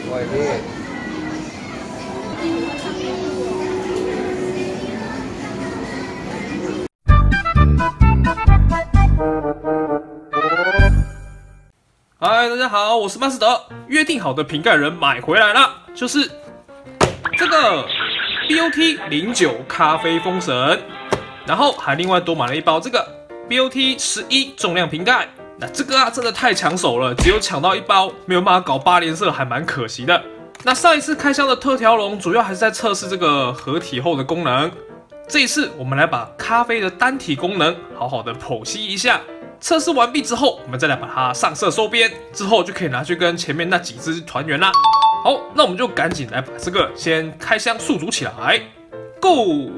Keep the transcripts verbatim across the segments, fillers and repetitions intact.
外面。 嗨，大家好，我是曼斯德。约定好的瓶盖人买回来了，就是这个 B O T 零九咖啡封神，然后还另外多买了一包这个 B O T 十一重量瓶盖。那这个啊，真的太抢手了，只有抢到一包，没有办法搞八连射，还蛮可惜的。那上一次开箱的特调龙，主要还是在测试这个合体后的功能。这一次，我们来把咖啡的单体功能好好的剖析一下。测试完毕之后，我们再来把它上色收边，之后就可以拿去跟前面那几只团圆啦。好，那我们就赶紧来把这个先开箱速煮起来 ，Go！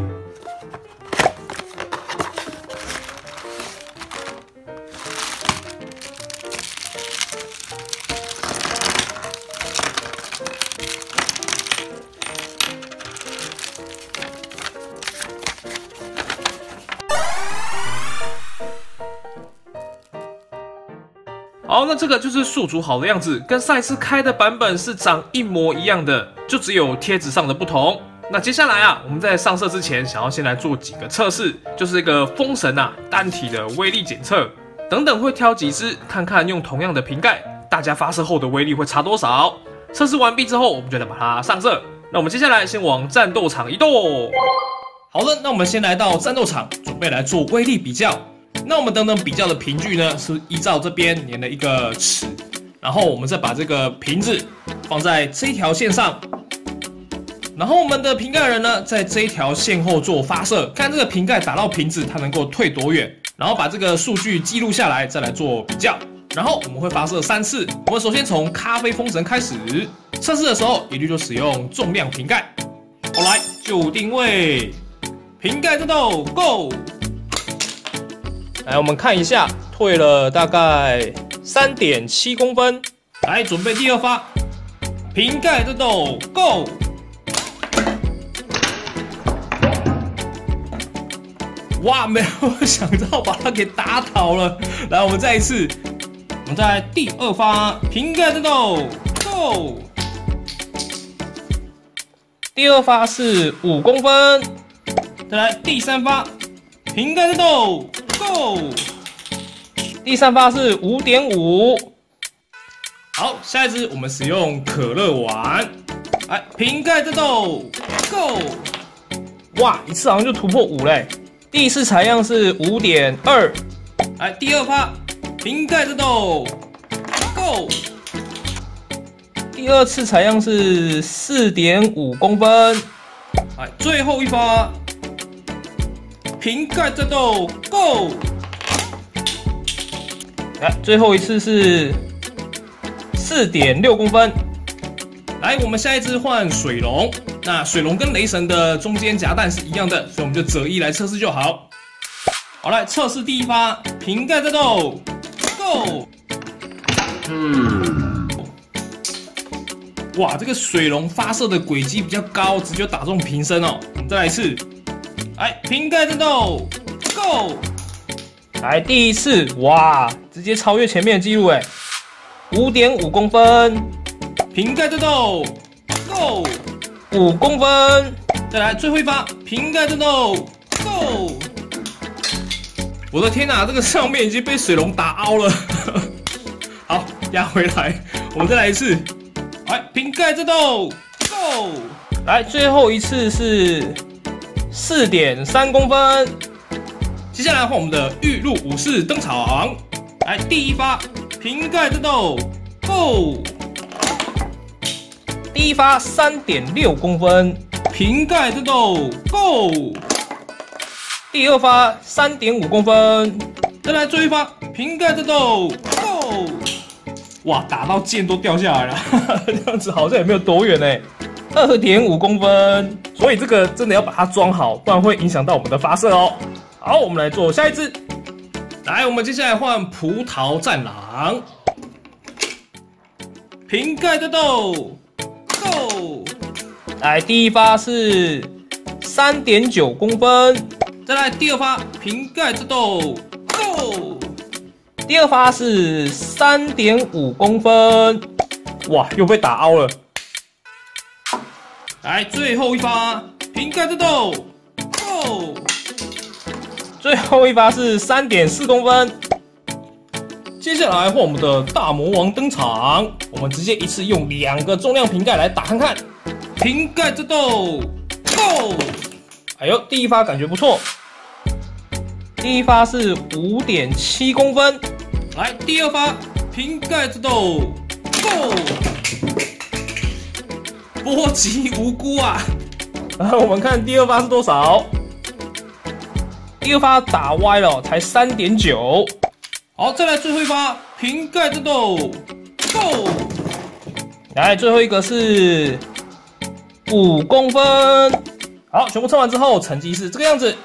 好，那这个就是速煮好的样子，跟上一次开的版本是长一模一样的，就只有贴纸上的不同。那接下来啊，我们在上色之前，想要先来做几个测试，就是这个封神啊单体的威力检测，等等会挑几支，看看用同样的瓶盖，大家发射后的威力会差多少。测试完毕之后，我们就来把它上色。那我们接下来先往战斗场移动。好的，那我们先来到战斗场，准备来做威力比较。那我们等等比较的凭据呢，是依照这边粘了一个尺，然后我们再把这个瓶子放在这一条线上，然后我们的瓶盖人呢，在这一条线后做发射，看这个瓶盖打到瓶子它能够退多远，然后把这个数据记录下来，再来做比较。然后我们会发射三次，我们首先从咖啡封神开始测试的时候，一律就使用重量瓶盖。好，来就定位，瓶盖战斗 ，Go！来，我们看一下，退了大概 三点七公分。来，准备第二发，瓶盖战斗 ，Go！ 哇，没有想到把它给打倒了。来，我们再一次，我们再来第二发，瓶盖战斗 ，Go！ 第二发是五公分。再来第三发，瓶盖战斗。Go！ 第三发是 五点五。好，下一支我们使用可乐碗，来瓶盖战斗 ，Go！ 哇，一次好像就突破五嘞。第一次采样是 五点二， 来第二发瓶盖战斗 ，Go！ 第二次采样是 四点五公分，来最后一发。瓶盖战斗 ，Go！ 来，最后一次是 四点六公分。来，我们下一支换水龙。那水龙跟雷神的中间夹弹是一样的，所以我们就择一来测试就好。好，来测试第一发，瓶盖战斗 ，Go！ 嗯，哇，这个水龙发射的轨迹比较高，直接打中瓶身哦。我们再来一次。来，瓶盖战斗 ，Go！ 来，第一次，哇，直接超越前面的记录哎， 五点五公分。瓶盖战斗 ，Go！ 五公分。再来最后一发，瓶盖战斗 ，Go！ 我的天哪，这个上面已经被水龙打凹了。好，压回来，我们再来一次。来，瓶盖战斗 ，Go！ 来，最后一次是 四点三公分。接下来换我们的玉露武士登场，来第一发瓶盖战斗 ，Go！ 第一发 三点六公分，瓶盖战斗 ，Go！ 第二发 三点五公分，再来最后一发瓶盖战斗 ，Go！ 哇，打到剑都掉下来了，这样子好像也没有多远呢。二点五公分，所以这个真的要把它装好，不然会影响到我们的发射哦。好，我们来做下一支。来，我们接下来换葡萄战狼，瓶盖战斗 ，Go！ 来，第一发是 三点九公分，再来第二发瓶盖战斗 ，Go！ 第二发是 三点五公分。 哇，又被打凹了。 来，最后一发，瓶盖自动 ，Go！ 最后一发是 三点四公分。接下来换我们的大魔王登场，我们直接一次用两个重量瓶盖来打看看。 瓶盖自动 ，Go！ 哎呦，第一发感觉不错。第一发是 五点七公分。 来，第二发，瓶盖自动 ，Go！ 波及无辜啊！ 然后我们看第二发是多少？第二发打歪了，才 三点九。 好，再来最后一发，瓶盖自动 ，Go！ 来，最后一个是五公分。好，全部测完之后，成绩是这个样子。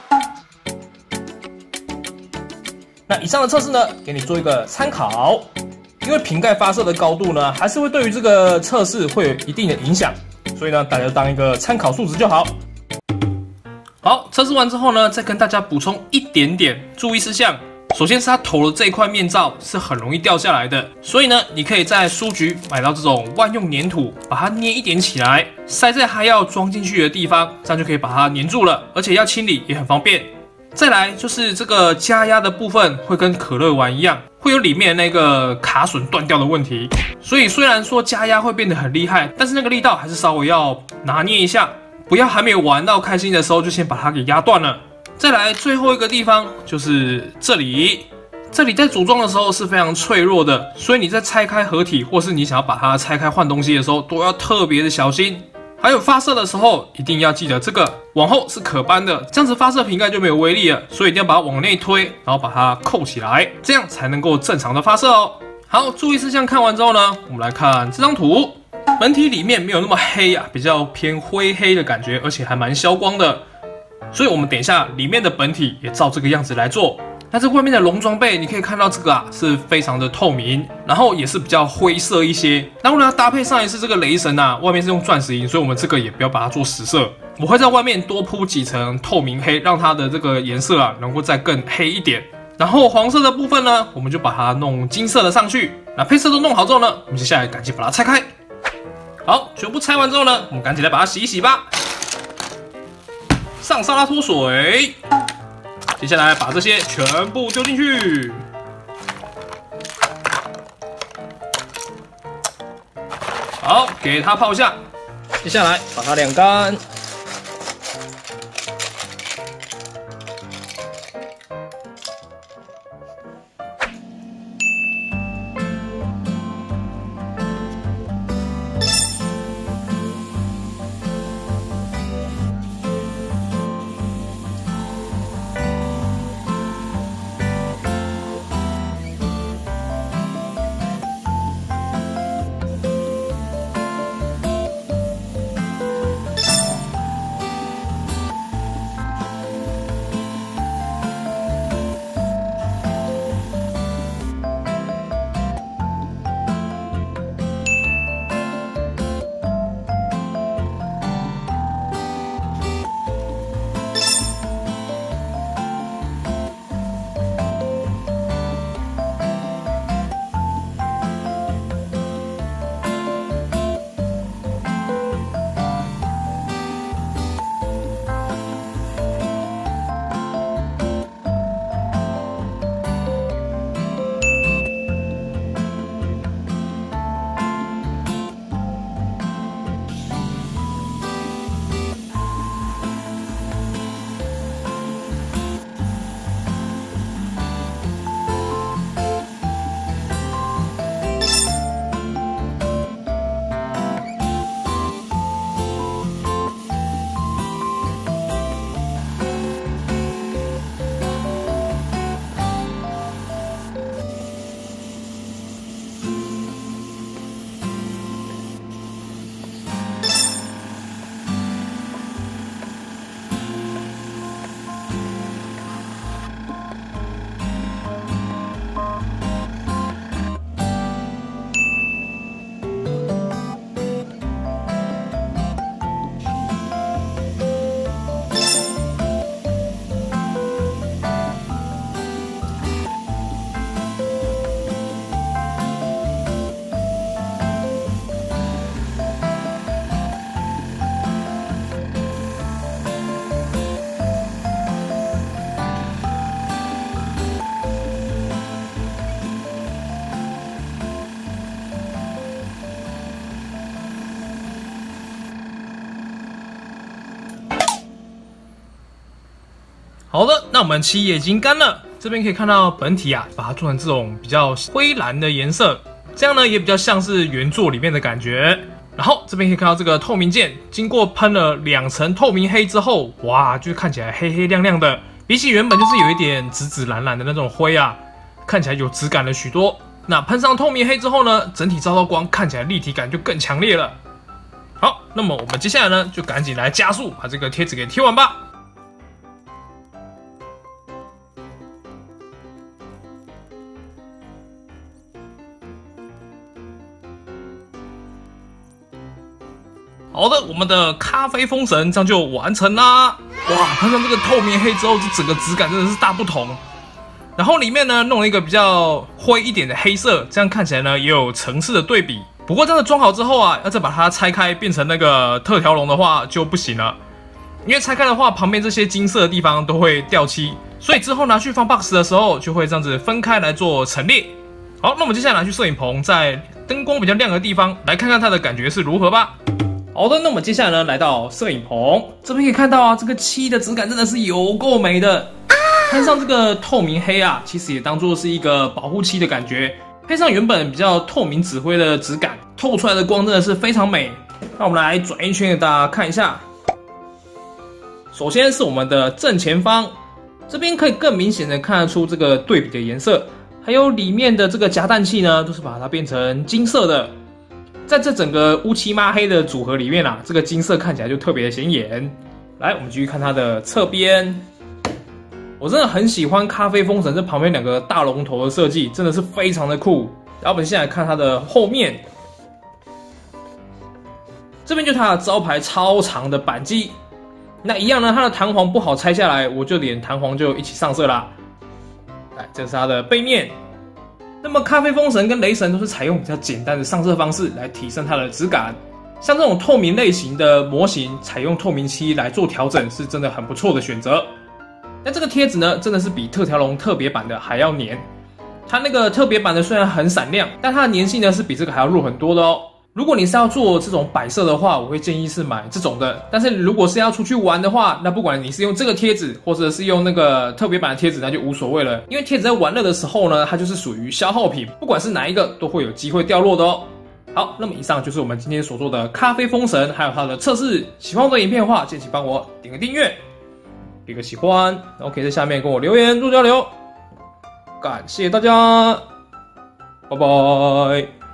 那以上的测试呢，给你做一个参考。因为瓶盖发射的高度呢，还是会对于这个测试会有一定的影响，所以呢，大家当一个参考数值就好。 好，测试完之后呢，再跟大家补充一点点注意事项。首先是它头的这一块面罩是很容易掉下来的，所以呢，你可以在书局买到这种万用粘土，把它捏一点起来，塞在它要装进去的地方，这样就可以把它粘住了，而且要清理也很方便。再来就是这个加压的部分会跟可乐丸一样，会有里面那个卡榫断掉的问题，所以虽然说加压会变得很厉害，但是那个力道还是稍微要拿捏一下，不要还没有玩到开心的时候就先把它给压断了。再来最后一个地方就是这里，这里在组装的时候是非常脆弱的，所以你在拆开合体或是你想要把它拆开换东西的时候，都要特别的小心。还有发射的时候一定要记得这个往后是可扳的，这样子发射瓶盖就没有威力了，所以一定要把它往内推，然后把它扣起来，这样才能够正常的发射哦。好，注意事项看完之后呢，我们来看这张图。本体里面没有那么黑啊，比较偏灰黑的感觉，而且还蛮消光的。所以我们等一下里面的本体也照这个样子来做。那这外面的龙装备，你可以看到这个啊是非常的透明，然后也是比较灰色一些。那为了要搭配上一次这个雷神啊，外面是用钻石银，所以我们这个也不要把它做实色。我会在外面多铺几层透明黑，让它的这个颜色啊能够再更黑一点。然后黄色的部分呢，我们就把它弄金色的上去。那配色都弄好之后呢，我们接下来赶紧把它拆开。好，全部拆完之后呢，我们赶紧来把它洗一洗吧。上沙拉脱水，接下来把这些全部丢进去。好，给它泡一下。 接下来把它晾干。 好的，那我们漆也已经干了，这边可以看到本体啊，把它做成这种比较灰蓝的颜色，这样呢也比较像是原作里面的感觉。然后这边可以看到这个透明键，经过喷了两层透明黑之后，哇，就是看起来黑黑亮亮的，比起原本就是有一点紫紫蓝蓝的那种灰啊，看起来有质感了许多。那喷上透明黑之后呢，整体照到光，看起来立体感就更强烈了。好，那么我们接下来呢，就赶紧来加速把这个贴纸给贴完吧。好的，我们的咖啡封神这样就完成啦！哇，喷上这个透明黑之后，这整个质感真的是大不同。然后里面呢弄了一个比较灰一点的黑色，这样看起来呢也有层次的对比。不过这样子装好之后啊，要再把它拆开变成那个特调龙的话就不行了，因为拆开的话旁边这些金色的地方都会掉漆，所以之后拿去放 box 的时候就会这样子分开来做陈列。好，那我们接下来拿去摄影棚，在灯光比较亮的地方来看看它的感觉是如何吧。好的，那我们接下来呢，来到摄影棚，这边可以看到啊，这个漆的质感真的是有够美的。喷上这个透明黑啊，其实也当做是一个保护漆的感觉，配上原本比较透明紫灰的质感，透出来的光真的是非常美。那我们来转一圈给大家看一下。首先是我们的正前方，这边可以更明显的看得出这个对比的颜色，还有里面的这个夹氮气呢，都是把它变成金色的。在这整个乌漆抹黑的组合里面啊，这个金色看起来就特别的显眼。来，我们继续看它的侧边，我真的很喜欢咖啡封神这旁边两个大龙头的设计，真的是非常的酷。然后我们现在看它的后面，这边就是它的招牌超长的扳机。那一样呢，它的弹簧不好拆下来，我就连弹簧就一起上色啦。来，这是它的背面。那么咖啡封神跟雷神都是采用比较简单的上色方式来提升它的质感，像这种透明类型的模型，采用透明漆来做调整是真的很不错的选择。那这个贴纸呢，真的是比特调龙特别版的还要黏。它那个特别版的虽然很闪亮，但它的粘性呢是比这个还要弱很多的哦。如果你是要做这种摆设的话，我会建议是买这种的。但是如果是要出去玩的话，那不管你是用这个贴纸，或者是用那个特别版的贴纸，那就无所谓了。因为贴纸在玩乐的时候呢，它就是属于消耗品，不管是哪一个都会有机会掉落的哦。好，那么以上就是我们今天所做的咖啡封神，还有它的测试。喜欢我的影片的话，敬请帮我点个订阅，给个喜欢，然后可以在下面跟我留言做交流。感谢大家，拜拜。